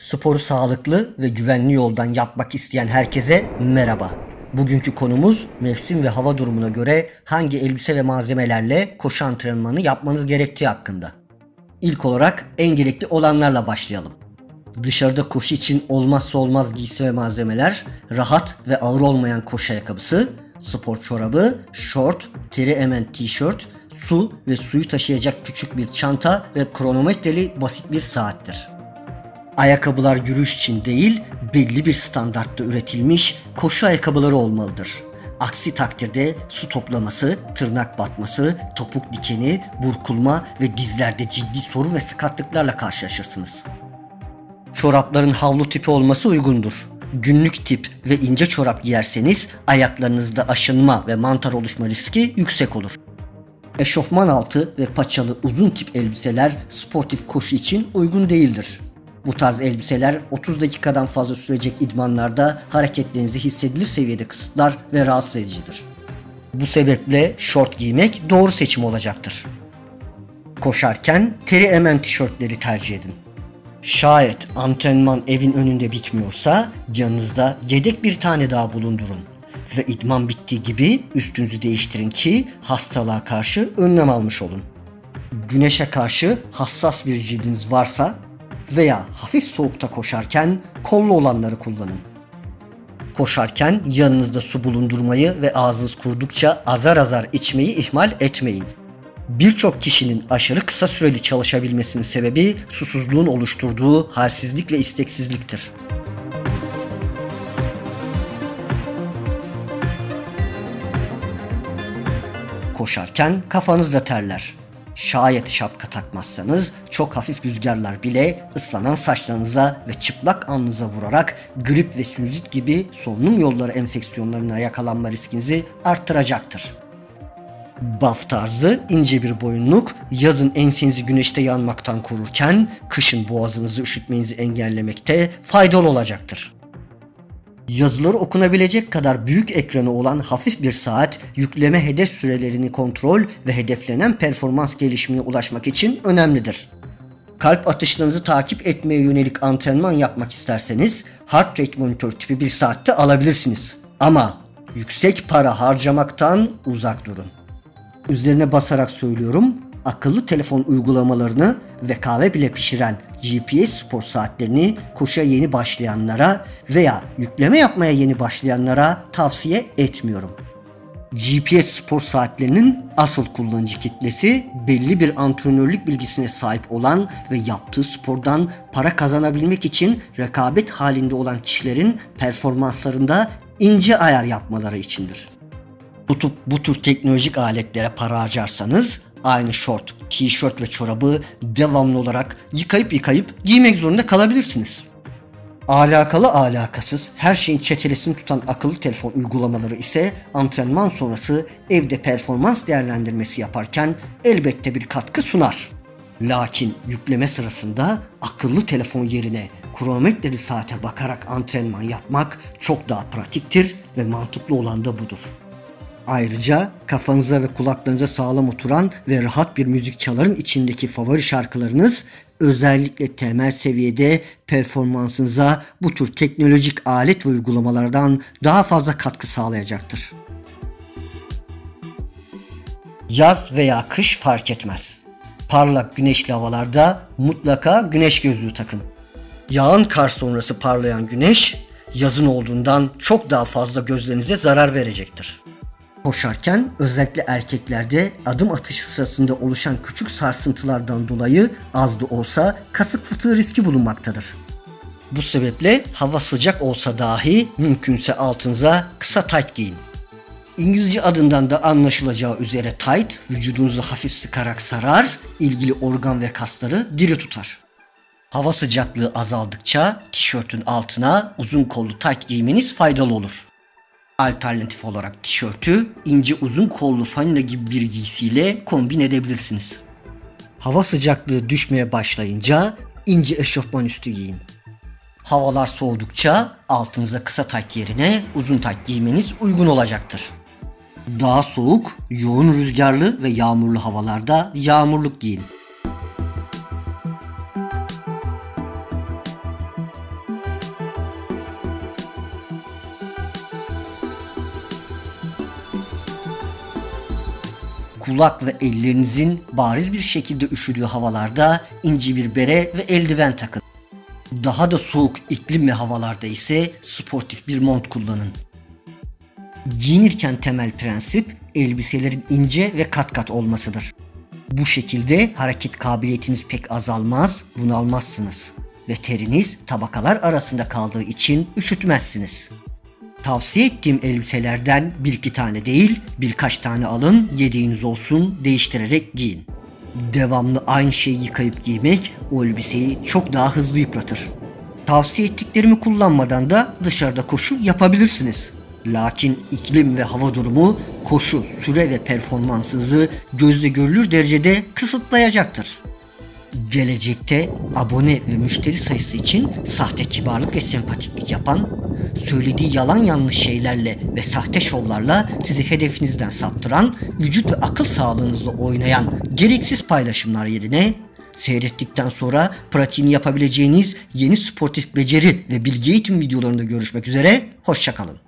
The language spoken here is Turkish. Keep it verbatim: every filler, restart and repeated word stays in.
Sporu sağlıklı ve güvenli yoldan yapmak isteyen herkese merhaba. Bugünkü konumuz mevsim ve hava durumuna göre hangi elbise ve malzemelerle koşu antrenmanı yapmanız gerektiği hakkında. İlk olarak en gerekli olanlarla başlayalım. Dışarıda koşu için olmazsa olmaz giysi ve malzemeler, rahat ve ağır olmayan koşu ayakkabısı, spor çorabı, şort, teri emen tişört, su ve suyu taşıyacak küçük bir çanta ve kronometreli basit bir saattir. Ayakkabılar yürüyüş için değil, belli bir standartta üretilmiş koşu ayakkabıları olmalıdır. Aksi takdirde su toplaması, tırnak batması, topuk dikeni, burkulma ve dizlerde ciddi sorun ve sakatlıklarla karşılaşırsınız. Çorapların havlu tipi olması uygundur. Günlük tip ve ince çorap giyerseniz ayaklarınızda aşınma ve mantar oluşma riski yüksek olur. Eşofman altı ve paçalı uzun tip elbiseler sportif koşu için uygun değildir. Bu tarz elbiseler otuz dakikadan fazla sürecek idmanlarda hareketlerinizi hissedilir seviyede kısıtlar ve rahatsız edicidir. Bu sebeple şort giymek doğru seçim olacaktır. Koşarken teri emen tişörtleri tercih edin. Şayet antrenman evin önünde bitmiyorsa yanınızda yedek bir tane daha bulundurun ve idman bittiği gibi üstünüzü değiştirin ki hastalığa karşı önlem almış olun. Güneşe karşı hassas bir cildiniz varsa veya hafif soğukta koşarken kollu olanları kullanın. Koşarken yanınızda su bulundurmayı ve ağzınız kurudukça azar azar içmeyi ihmal etmeyin. Birçok kişinin aşırı kısa süreli çalışabilmesinin sebebi susuzluğun oluşturduğu halsizlik ve isteksizliktir. Koşarken kafanız da terler. Şayet şapka takmazsanız çok hafif rüzgarlar bile ıslanan saçlarınıza ve çıplak alnınıza vurarak grip ve sinüzit gibi solunum yolları enfeksiyonlarına yakalanma riskinizi arttıracaktır. Baf tarzı ince bir boyunluk yazın ensenizi güneşte yanmaktan korurken kışın boğazınızı üşütmenizi engellemekte faydalı olacaktır. Yazıları okunabilecek kadar büyük ekranı olan hafif bir saat, yükleme hedef sürelerini kontrol ve hedeflenen performans gelişimine ulaşmak için önemlidir. Kalp atışlarınızı takip etmeye yönelik antrenman yapmak isterseniz heart rate monitör tipi bir saatte alabilirsiniz. Ama yüksek para harcamaktan uzak durun. Üzerine basarak söylüyorum, akıllı telefon uygulamalarını ve kahve bile pişiren G P S spor saatlerini koşuya yeni başlayanlara veya yükleme yapmaya yeni başlayanlara tavsiye etmiyorum. G P S spor saatlerinin asıl kullanıcı kitlesi belli bir antrenörlük bilgisine sahip olan ve yaptığı spordan para kazanabilmek için rekabet halinde olan kişilerin performanslarında ince ayar yapmaları içindir. Bu, bu tür teknolojik aletlere para harcarsanız aynı şort, tişört ve çorabı devamlı olarak yıkayıp yıkayıp giymek zorunda kalabilirsiniz. Alakalı alakasız her şeyin çetelesini tutan akıllı telefon uygulamaları ise antrenman sonrası evde performans değerlendirmesi yaparken elbette bir katkı sunar. Lakin yükleme sırasında akıllı telefon yerine kronometreli saate bakarak antrenman yapmak çok daha pratiktir ve mantıklı olan da budur. Ayrıca kafanıza ve kulaklarınıza sağlam oturan ve rahat bir müzik çaların içindeki favori şarkılarınız özellikle temel seviyede performansınıza bu tür teknolojik alet ve uygulamalardan daha fazla katkı sağlayacaktır. Yaz veya kış fark etmez. Parlak güneşli havalarda mutlaka güneş gözlüğü takın. Yağan kar sonrası parlayan güneş yazın olduğundan çok daha fazla gözlerinize zarar verecektir. Koşarken özellikle erkeklerde adım atışı sırasında oluşan küçük sarsıntılardan dolayı az da olsa kasık fıtığı riski bulunmaktadır. Bu sebeple hava sıcak olsa dahi mümkünse altınıza kısa tayt giyin. İngilizce adından da anlaşılacağı üzere tayt vücudunuzu hafif sıkarak sarar, ilgili organ ve kasları diri tutar. Hava sıcaklığı azaldıkça tişörtün altına uzun kollu tayt giymeniz faydalı olur. Alternatif olarak tişörtü ince uzun kollu fanila gibi bir giysiyle kombin edebilirsiniz. Hava sıcaklığı düşmeye başlayınca ince eşofman üstü giyin. Havalar soğudukça altınıza kısa tayt yerine uzun tayt giymeniz uygun olacaktır. Daha soğuk, yoğun rüzgarlı ve yağmurlu havalarda yağmurluk giyin. kulak ve ellerinizin bariz bir şekilde üşüdüğü havalarda ince bir bere ve eldiven takın. Daha da soğuk iklim ve havalarda ise sportif bir mont kullanın. Giyinirken temel prensip elbiselerin ince ve kat kat olmasıdır. Bu şekilde hareket kabiliyetiniz pek azalmaz, bunalmazsınız ve teriniz tabakalar arasında kaldığı için üşütmezsiniz. Tavsiye ettiğim elbiselerden bir iki tane değil, birkaç tane alın, yedeğiniz olsun, değiştirerek giyin. Devamlı aynı şeyi yıkayıp giymek o elbiseyi çok daha hızlı yıpratır. Tavsiye ettiklerimi kullanmadan da dışarıda koşu yapabilirsiniz. Lakin iklim ve hava durumu koşu, süre ve performansınızı gözle görülür derecede kısıtlayacaktır. Gelecekte abone ve müşteri sayısı için sahte kibarlık ve sempatiklik yapan, söylediği yalan yanlış şeylerle ve sahte şovlarla sizi hedefinizden saptıran, vücut ve akıl sağlığınızla oynayan gereksiz paylaşımlar yerine seyrettikten sonra pratiğini yapabileceğiniz yeni sportif beceri ve bilgi eğitim videolarında görüşmek üzere, hoşça kalın.